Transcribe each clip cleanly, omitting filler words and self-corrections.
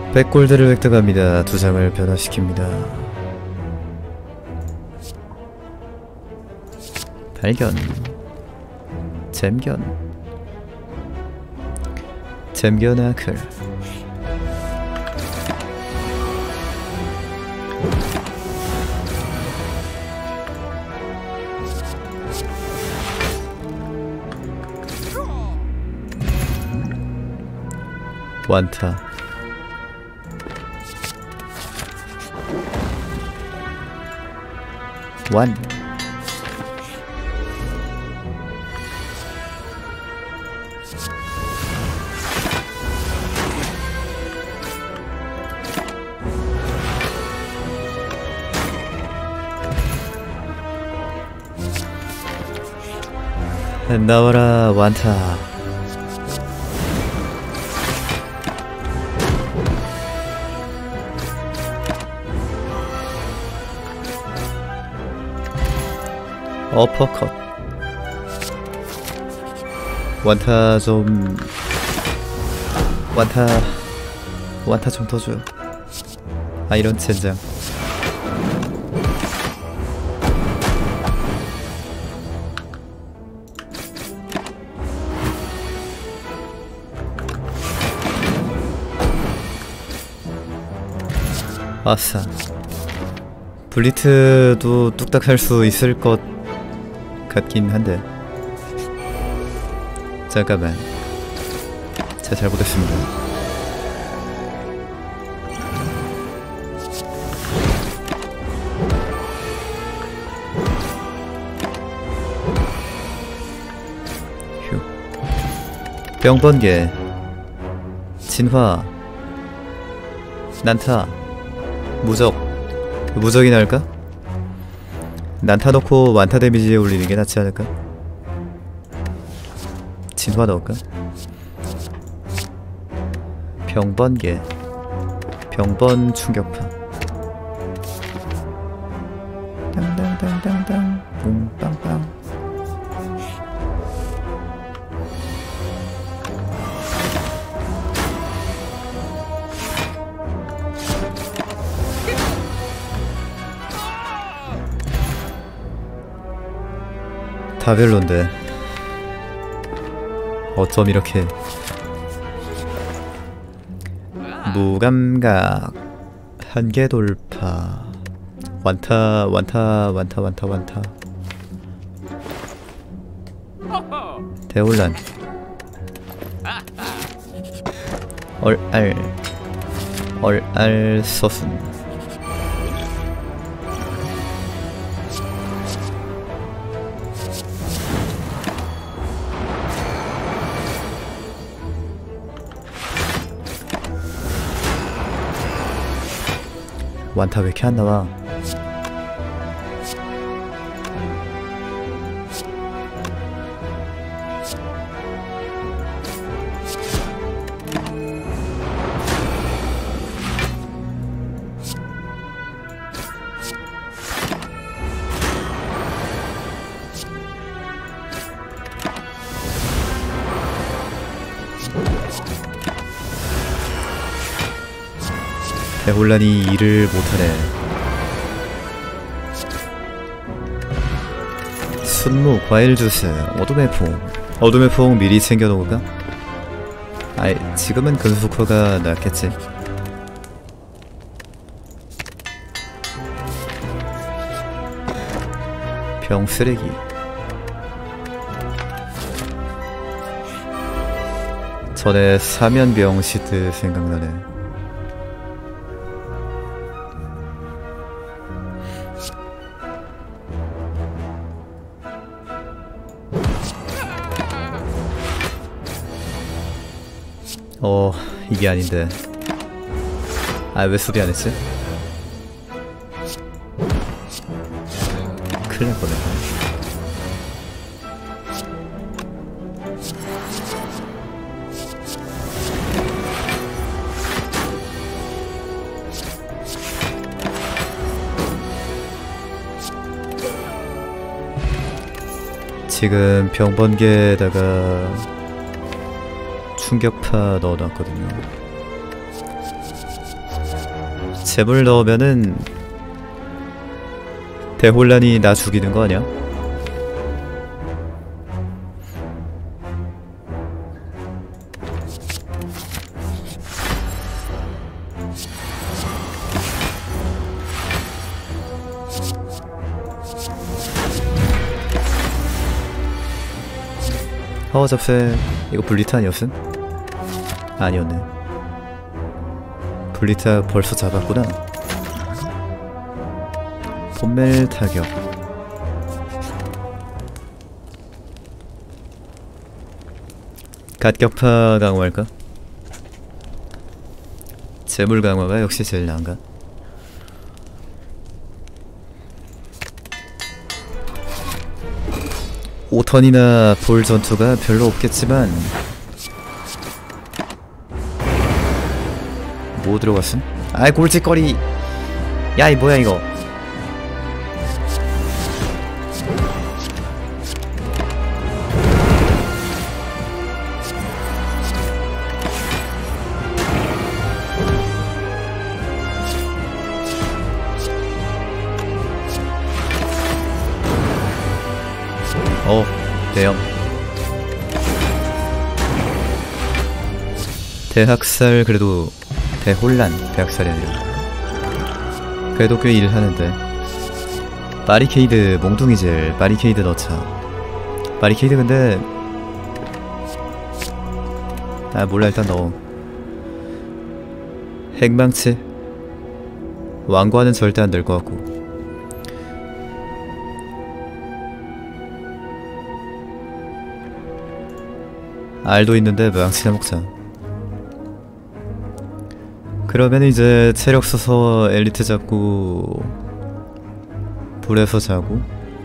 100골드를 획득합니다. 2장을 변화시킵니다. 발견. 잼견. 잼견 아클. 완타. 완. 나와라 완타. 어퍼컷. 완타 좀 완타 좀 더 줘. 아이런 젠장. 아싸. 블리트도 뚝딱 할 수 있을 것 같긴 한데. 잠깐만. 제가 잘못했습니다. 휴. 병번개. 진화. 난타. 무적. 무적이나 할까? 난타 넣고 완타 데미지 올리는 게 낫지 않을까? 진화 넣을까? 병번개. 병번 충격파. 땅땅땅땅땅 붕빵빵. 다 별론데 어쩜 이렇게. 무감각. 한계 돌파. 완타. 대혼란. 얼알 서순. 완타 왜 이렇게 안 나와? 대혼란이 일을 못하네. 순무, 과일주스, 어둠의 포옹. 어둠의 포옹 미리 챙겨놓을까? 아이, 지금은 근수코가 낫겠지. 병 쓰레기. 전에 사면병 시트 생각나네. 이게 아닌데. 아, 왜 수리 안 했지? 큰일 날 뻔해. 지금 병번개에다가 충격파 넣어놨거든요. 재물 넣으면은 대혼란이 나 죽이는 거 아니야? 접세. 이거 블리트 아니었음? 아니었네. 블리트 벌써 잡았구나. 폼멜 타격. 갓격파 강화할까? 재물 강화가 역시 제일 나은가? 오턴이나 볼 전투가 별로 없겠지만 뭐 들어갔음? 아이 골칫거리. 야이 뭐야 이거. 대형 대학살. 그래도 대혼란. 대학살이 아니라 그래도 꽤 일하는데. 바리케이드 몽둥이질. 바리케이드 넣자. 바리케이드 근데 아 몰라. 일단 넣어. 핵망치. 왕관은 절대 안 될 것 같고. 알도 있는데 망치나 먹자. 그러면 이제 체력 써서 엘리트 잡고 불에서 자고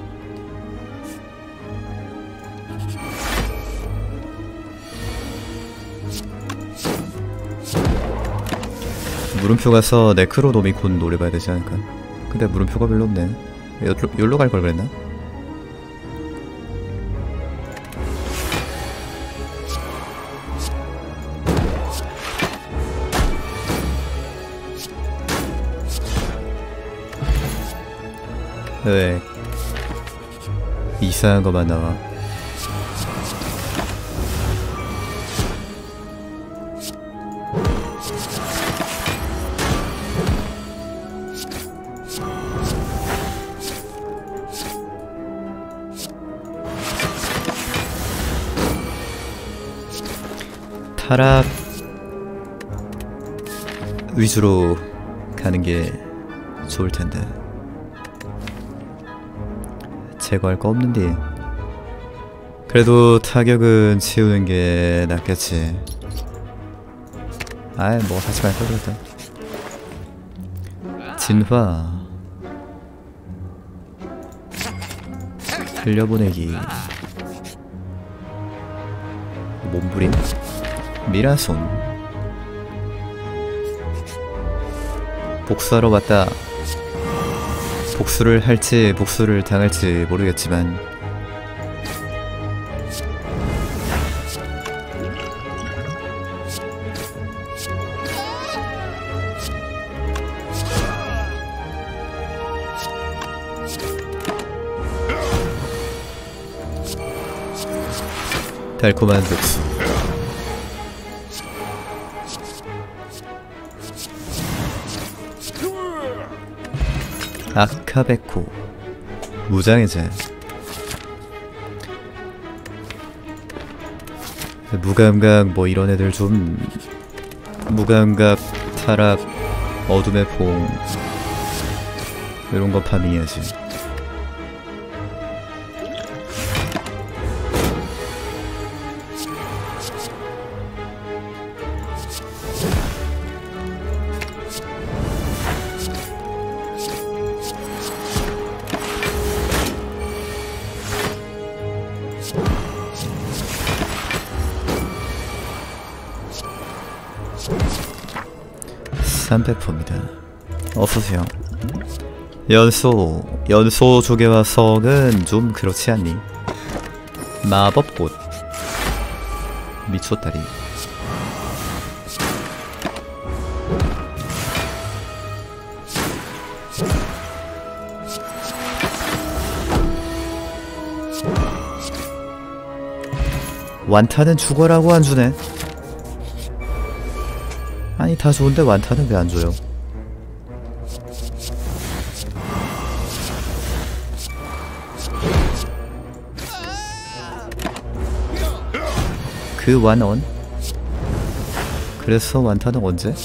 물음표 가서 네크로노미콘 노려봐야 되지 않을까? 근데 물음표가 별로 없네. 여기로 갈 걸 그랬나? 왜 이상한 거만 나와. 타락 위주로 가는 게 좋을 텐데. 제거할 거 없는데. 그래도 타격은 치우는 게 낫겠지. 아이 뭐 하지 말걸 그랬다. 진화 흘려보내기. 몸부림. 미라손. 복수하러 왔다. 복수를 할지 복수를 당할지 모르겠지만 달콤한 복수. 아카베코 무장해제. 무감각 뭐 이런 애들 좀. 무감각 타락 어둠의 봉 이런 거 파밍해야지. 삼백포입니다. 어서오세요. 연소 조개와 성은 좀 그렇지 않니? 마법꽃 미쳤다리. 완타는 죽어라고 안 주네. 아니 다 좋은데 완타는 왜 안 줘요? 그 완언? 그래서 완타는 언제?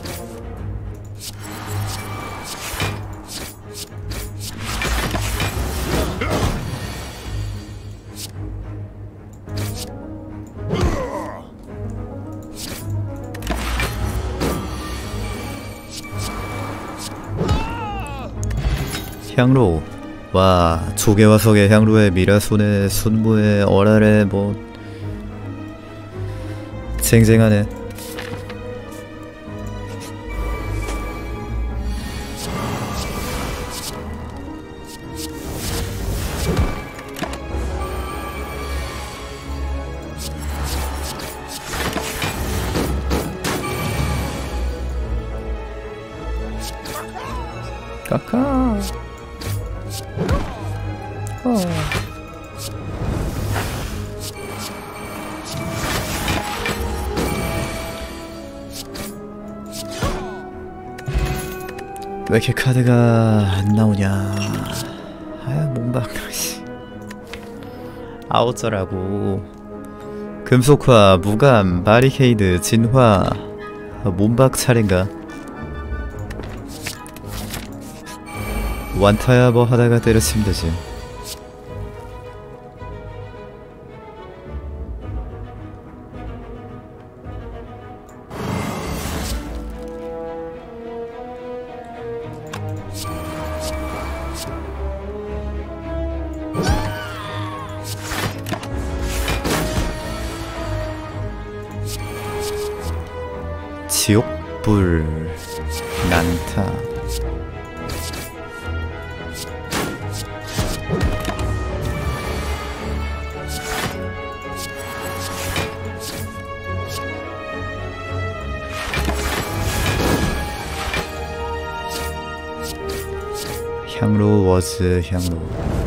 향로. 와, 조개화석의 향로에 미라손의 순무의 어랄에 뭐 쟁쟁하네. 까까. 왜 이렇게 카드가 안 나오냐. 아야 몸박. 아웃저라고. 금속화, 무감, 바리케이드, 진화. 몸박 차례인가? 완타야 뭐 하다가 때려치면 되지. 지옥불 난타. 향로 워즈 향로.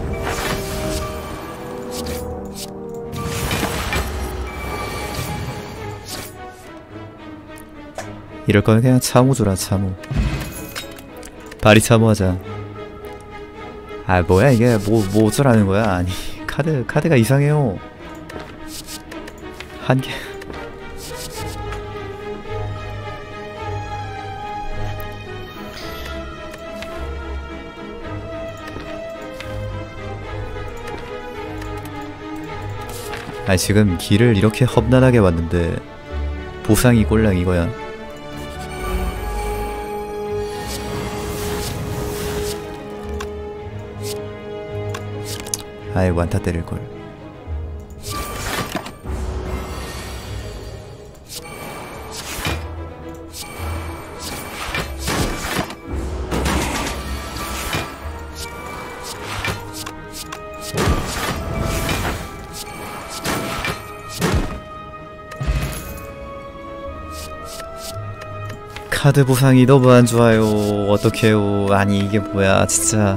이럴 거면 그냥 참호 줘라. 참호. 바리 참호 하자. 아 뭐야 이게 뭐 어쩌라는 거야. 아니 카드가 이상해요. 한 개. 아니 지금 길을 이렇게 험난하게 왔는데 보상이 꼴랑 이거야. 아이 완타 때릴걸. 카드 보상이 너무 안 좋아요. 어떡해요. 아니 이게 뭐야 진짜.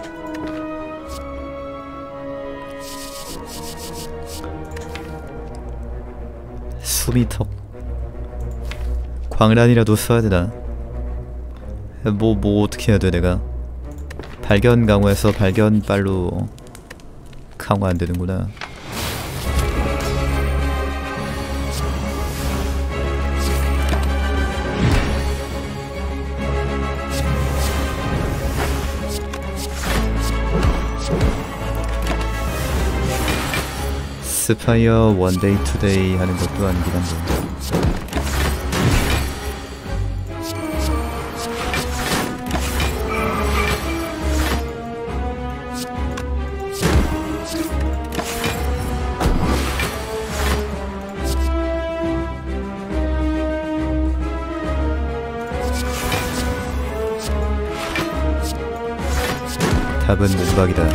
수미턱. 광란이라도 써야 되나? 뭐 어떻게 해야 돼 내가? 발견 강화해서 발견빨로 강화 안 되는구나. 스파이어 원데이 투데이 하는 것도 아니긴 한데. 답은 몸박이다.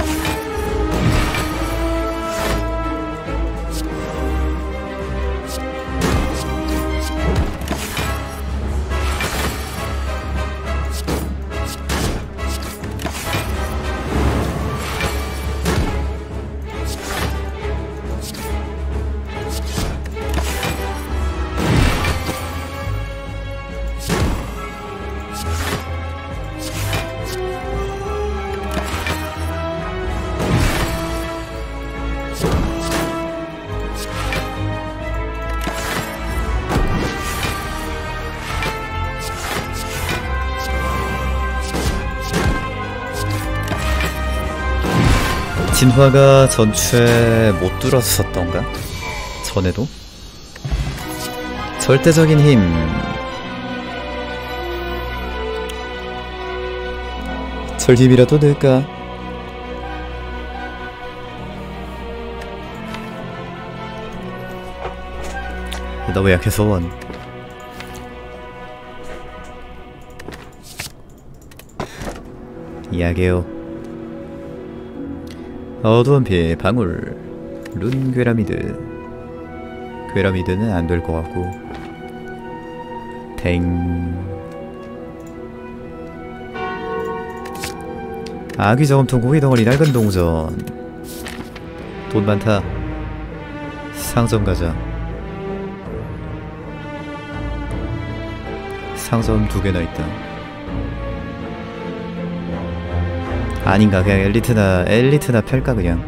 진화가 전체 못 뚫었었던가? 전에도? 절대적인 힘. 절 힘이라도 넣을까? 너무 약해서 원. 약해요. 어두운 피 방울. 룬 괴라미드. 괴라미드는 안 될 것 같고. 댕. 아기 저금통 고기 덩어리 낡은 동전. 돈 많다. 상점 가자. 상점 2개나 있다. 아닌가, 그냥 엘리트나 팔까 그냥.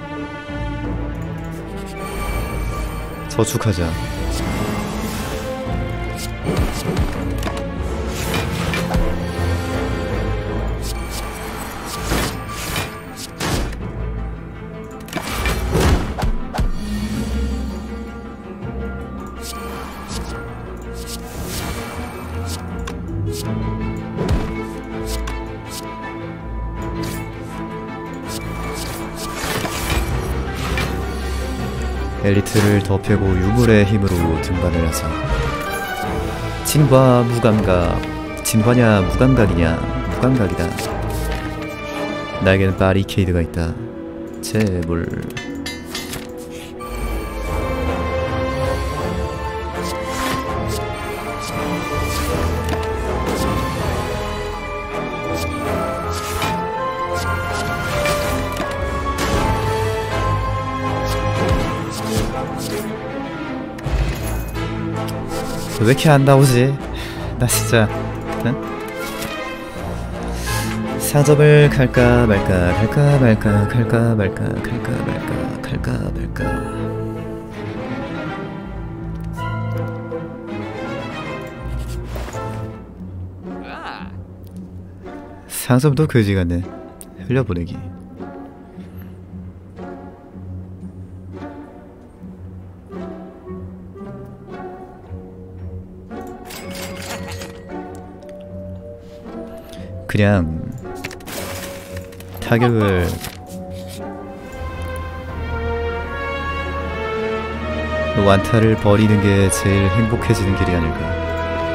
저축하자. 엘리트를 더 패고 유물의 힘으로 등반을 하자. 진과 무감각. 진화냐 무감각이냐. 무감각이다. 나에게는 바리케이드가 있다. 재물. 왜 이렇게 안 나오지? 나 진짜. 응? 상점을 갈까 말까 갈까 말까 갈까 말까 갈까 말까 갈까 말까. 상점도 그지 같네. 흘려보내기. 그냥 타격을 완타를 버리는 게 제일 행복해지는 길이 아닐까.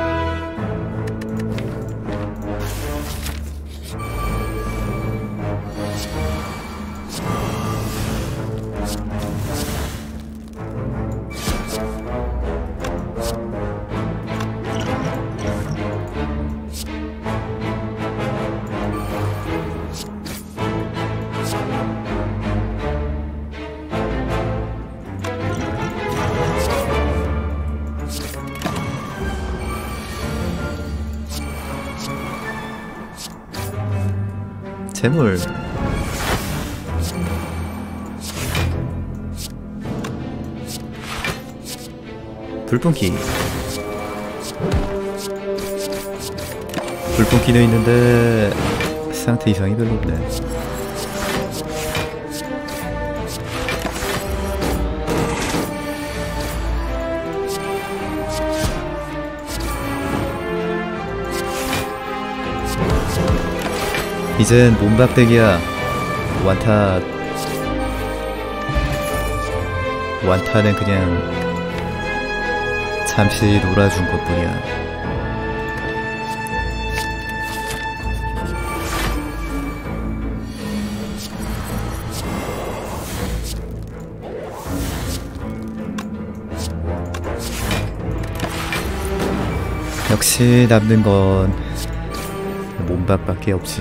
재물. 불뿜기. 불뿜기는 있는데 상태 이상이 별로 없네. 이젠 몸박대기야. 완타는 그냥 잠시 놀아준 것뿐이야. 역시 남는 건 몸박밖에 없지.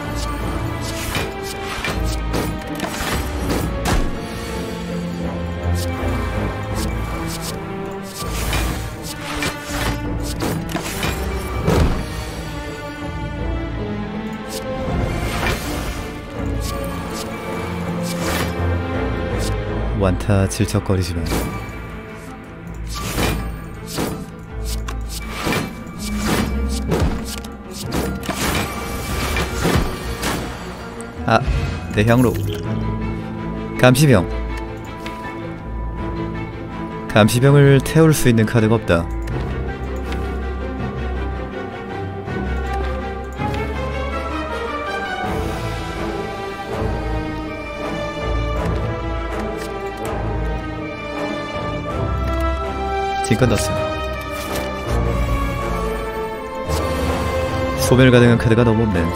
완타 질척거리지만 아, 내 향로. 감시병. 감시병을 태울 수 있는 카드가 없다. 딩컨더스. 소멸 가능한 카드가 너무 없네.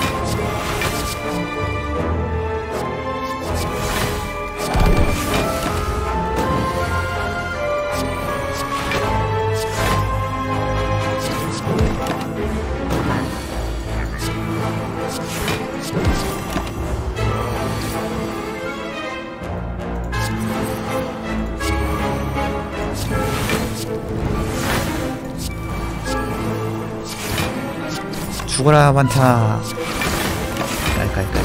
죽어라 많다. 깔깔깔.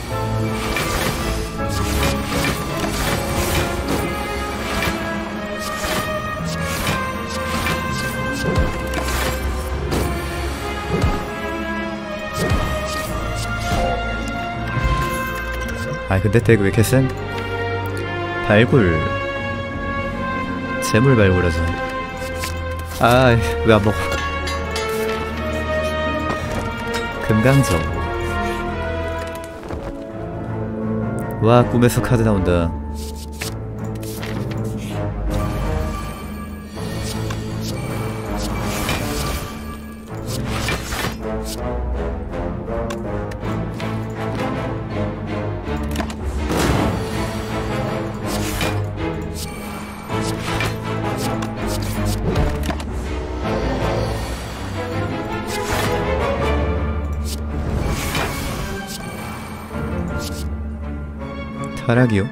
아 근데 덱 왜 이렇게 센? 발굴. 재물 발굴하자. 아 왜 안 먹어? 금강정. 와 꿈에서 카드 나온다. 타락이요?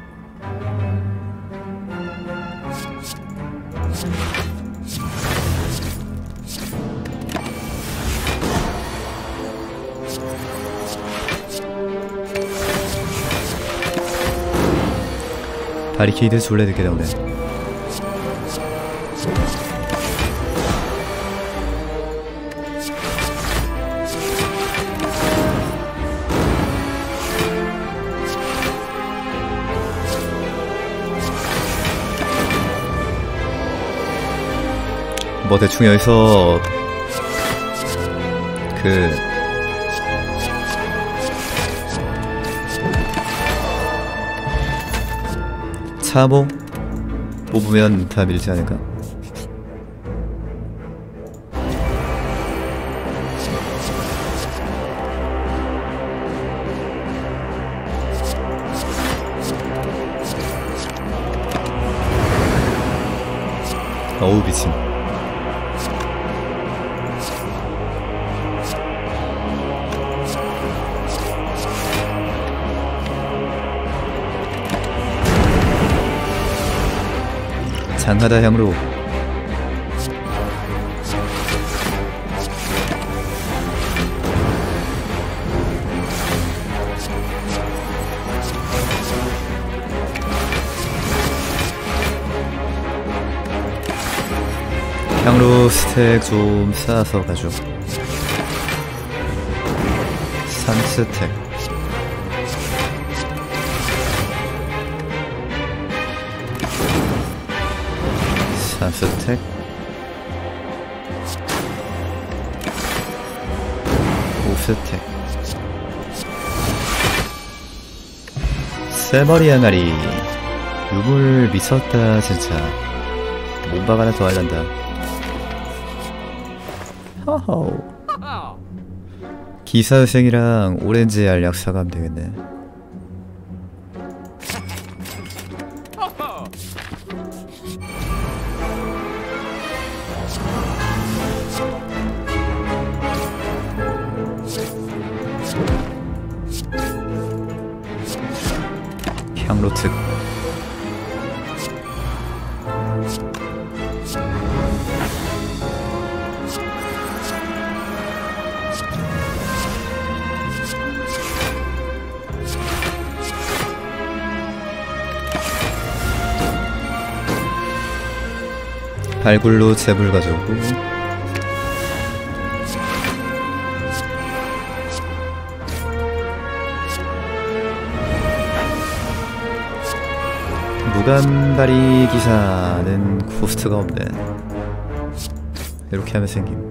바리케이드 졸래 늦게 나오네. 뭐 대충 여기서 그 차모 뽑으면 다 밀지 않을까? 어우 미친. 장하다 향로. 향로 스택 좀 쌓아서 가죠. 3스택. 스택 5스택. 세머리 항아리. 유물 미쳤다 진짜. 몸박 하나 더 할란다. 허허. 기사생이랑 오렌지 알약 사가면 되겠네. 향로특. 발굴로 재물 가져오고 무간발이 기사는 코스트가 없네. 이렇게 하면 생김.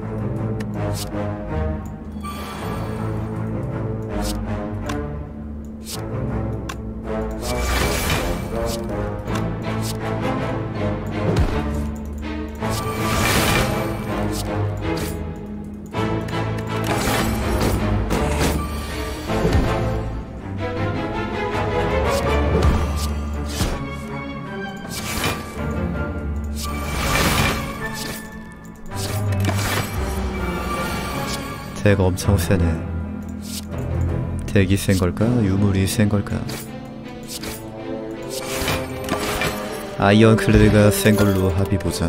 대가 엄청 세네. 대기 센 걸까? 유물이 센 걸까? 아이언 클레드가 센 걸로 합의 보자.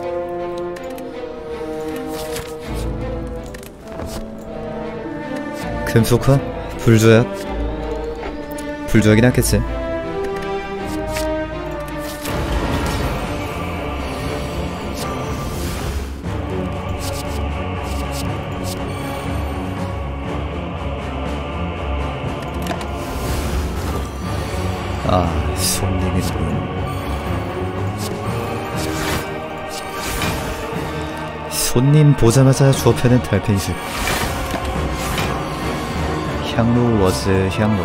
금속화? 불조약? 불조약이 낫겠지. 아, 손님이군. 손님 보자마자 주업해낸 달팽이집. 향로 워즈 향로.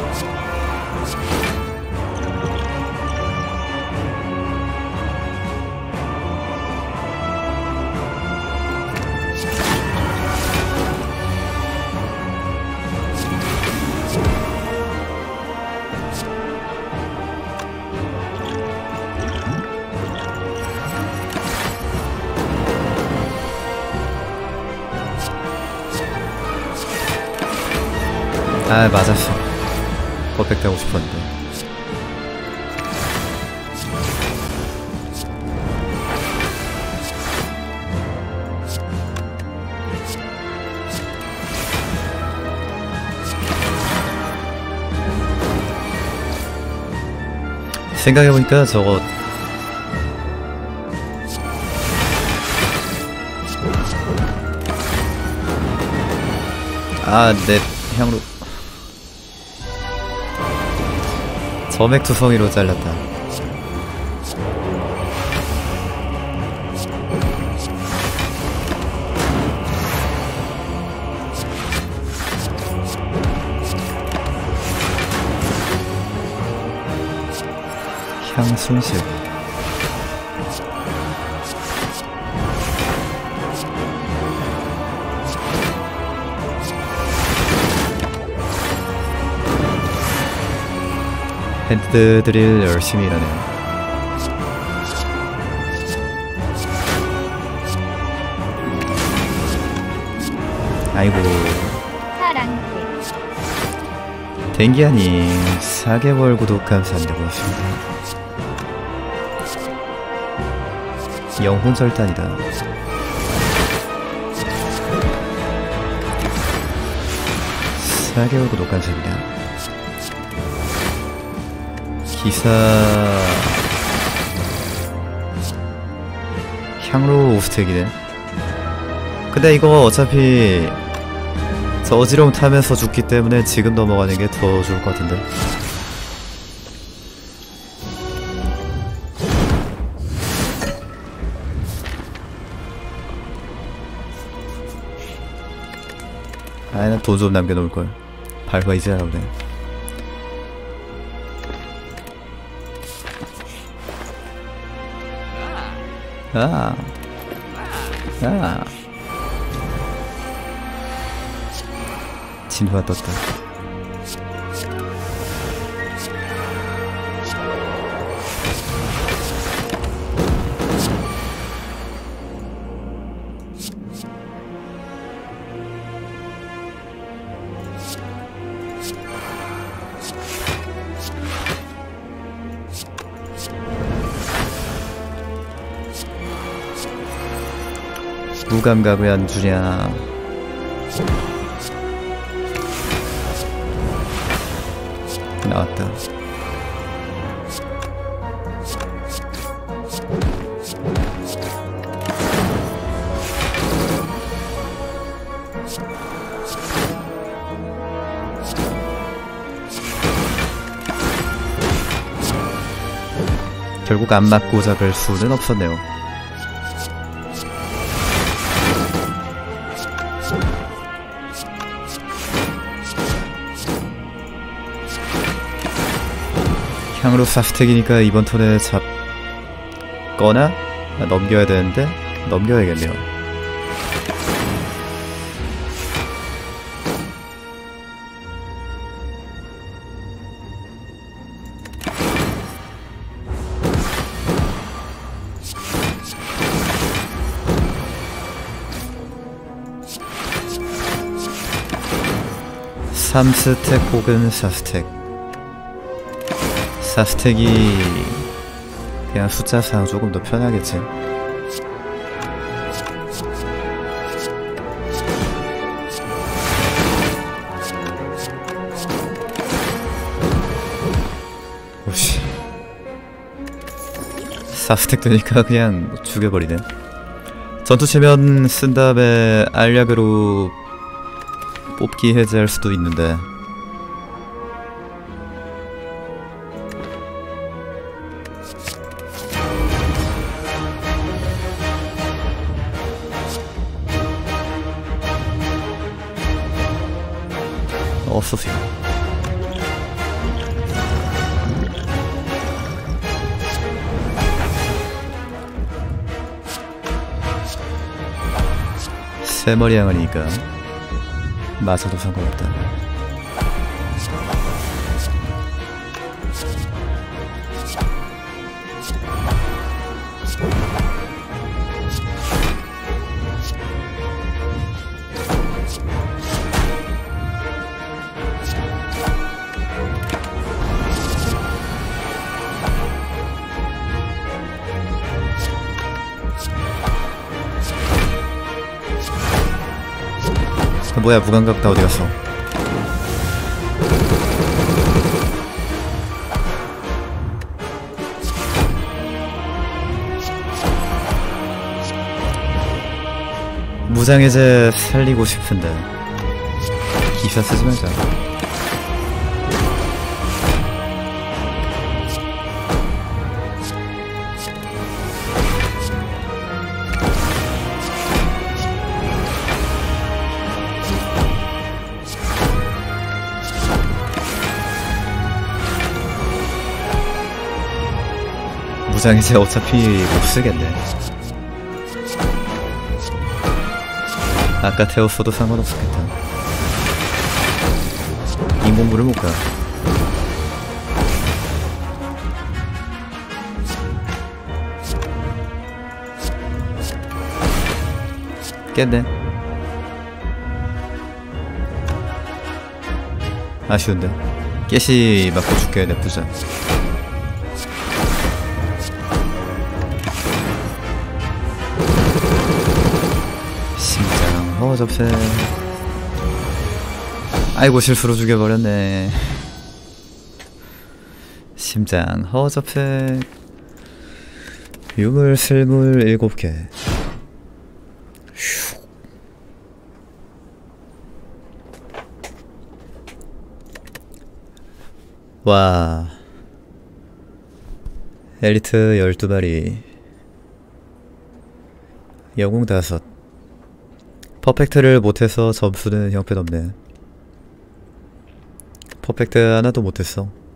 아, 맞았어. 퍼펙트 하고 싶었는데. 생각해보니까 저거 아, 내 향로 점액투성이로 잘랐다. 향순실. 핸드드릴 열심히 일하네. 아이고. 댕기아님 4개월 구독 감사합니다. 고맙습니다. 영혼절단이다. (4개월) 구독 감사합니다. 기사 향로 오스텍이네. 근데 이거 어차피 저 어지러움 타면서 죽기 때문에 지금 넘어가는 게 더 좋을 것 같은데. 아이, 난 돈 좀 남겨놓을걸. 발과 이제 나오네. 진화 떴다. 무감각 왜 안 주냐. 나왔다. 결국 안 맞고 잡을 수는 없었네요. 향으로 4스택이니까 이번 턴에 잡거나 넘겨야 되는데 넘겨야겠네요. (3스택) 혹은 (4스택) 4스택이 그냥 숫자상 조금 더 편하겠지. 오씨 4스택 되니까 그냥 죽여버리네. 전투체면 쓴 다음에 알약으로 뽑기 해제할 수도 있는데 어서오세요. 세머리 양아니니까 맞아도 상관없다. 뭐야 무감각 다 어디갔어. 무장해제 살리고 싶은데 기사 쓰지 말자. 무장해제 어차피 못쓰겠네. 아까 태웠어도 상관없었겠다. 인공물을 못가. 깼네. 아쉬운데 깨시 맞고 죽게 내쁘자. 접세. 아이고 실수로 죽여버렸네. 심장 허접색. 유물 슬물 7개. 와 엘리트 12마리 영웅 5. 퍼펙트를 못해서 점수는 형편없네. 퍼펙트 하나도 못했어.